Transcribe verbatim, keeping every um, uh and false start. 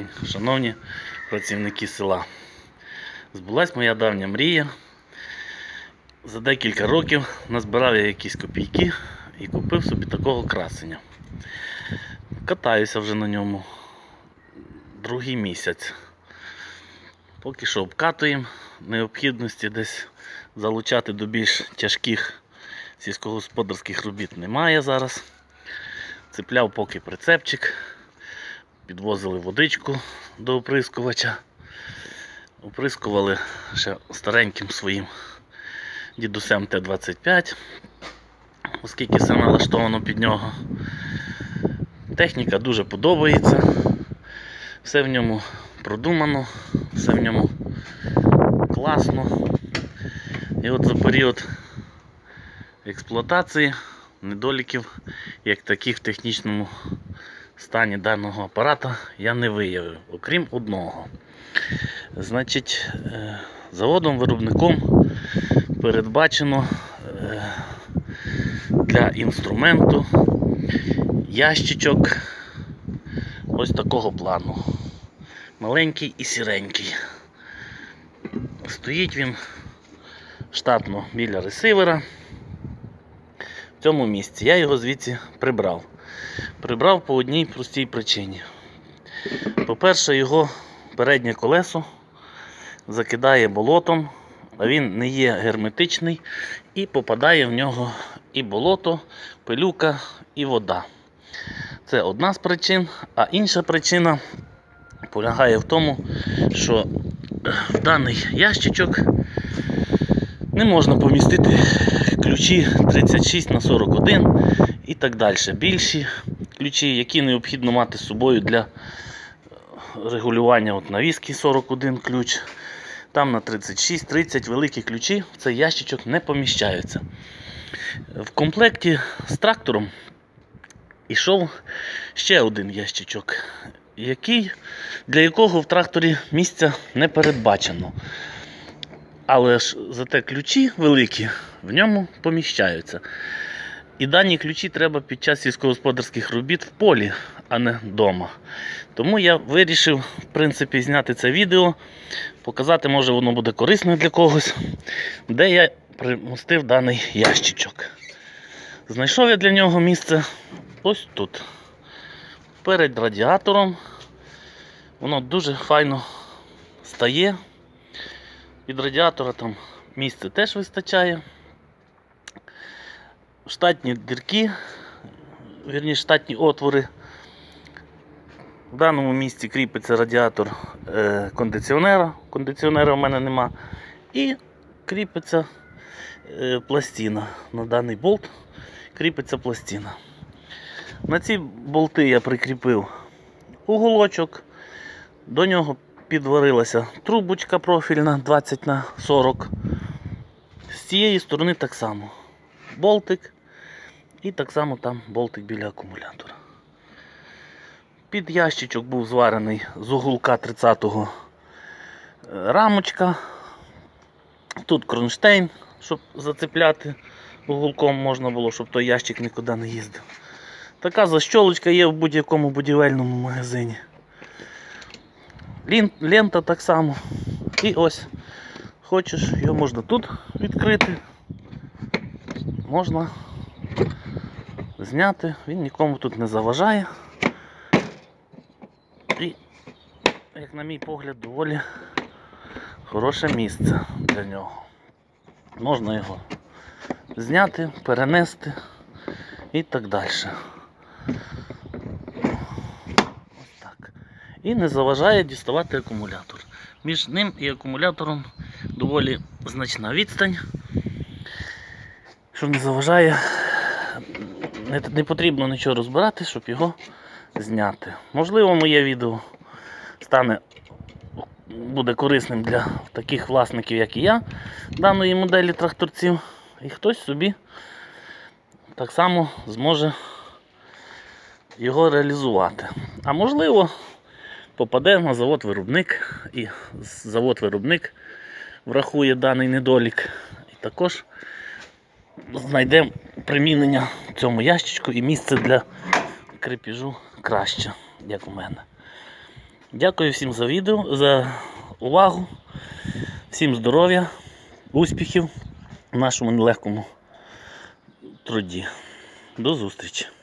день, шановні працівники села. Збулась моя давня мрія. За декілька років назбирав я якісь копійки і купив собі такого красення. Катаюся вже на ньому другий місяць. Поки що обкатуємо, необхідності десь залучати до більш тяжких сільськогосподарських робіт немає зараз. Цепляв поки прицепчик, підвозили водичку до оприскувача. Оприскували ще стареньким своїм дідусем Т двадцять п'ять, оскільки все налаштовано під нього. Техніка дуже подобається, все в ньому продумано, все в ньому класно. І от за період експлуатації недоліків, як таких в технічному стані даного апарата, я не виявив, окрім одного. Значить, заводом-виробником передбачено для інструменту ящичок ось такого плану. Маленький і сіренький. Стоїть він штатно біля ресивера. В цьому місці я його звідси прибрав. Прибрав по одній простій причині. По-перше, його переднє колесо закидає болотом, а він не є герметичний, і попадає в нього і болото, пилюка, і вода. Це одна з причин, а інша причина полягає в тому, що в даний ящичок не можна помістити ключі тридцять шість на сорок один і так далі. Більші ключі, які необхідно мати з собою для регулювання от навіски сорок один ключ. Там на тридцять шість тридцять великі ключі в цей ящичок не поміщаються. В комплекті з трактором йшов ще один ящичок, який, для якого в тракторі місця не передбачено. Але ж зате ключі великі в ньому поміщаються. І дані ключі треба під час сільськогосподарських робіт в полі, а не вдома. Тому я вирішив, в принципі, зняти це відео, показати, може воно буде корисно для когось, де я примостив даний ящичок. Знайшов я для нього місце ось тут. Перед радіатором. Воно дуже файно стає. Від радіатора там місця теж вистачає. Штатні дірки, вірніше штатні отвори. В даному місці кріпиться радіатор е, кондиціонера. Кондиціонера в мене нема. І кріпиться е, пластина. На даний болт кріпиться пластина. На ці болти я прикріпив уголочок. До нього підварилася трубочка профільна двадцять на сорок. З цієї сторони так само. Болтик. І так само там болтик біля акумулятора. Під ящичок був зварений з уголка тридцятого рамочка. Тут кронштейн, щоб зацепляти уголком можна було, щоб той ящик нікуди не їздив. Така защолочка є в будь-якому будівельному магазині. Лента так само. І ось, хочеш, його можна тут відкрити, можна зняти, він нікому тут не заважає. І, як на мій погляд, доволі хороше місце для нього. Можна його зняти, перенести і так далі. Ось так. І не заважає діставати акумулятор. Між ним і акумулятором доволі значна відстань, що не заважає, не, не потрібно нічого розбирати, щоб його зняти. Можливо, моє відео стане, буде корисним для таких власників, як і я, даної моделі тракторців, і хтось собі так само зможе його реалізувати. А можливо, попаде на завод-виробник, і завод-виробник врахує даний недолік, і також знайде примінення в цьому ящичку і місце для крепежу краще, як у мене. Дякую всім за відео, за увагу. Всім здоров'я, успіхів в нашому нелегкому труді. До зустрічі!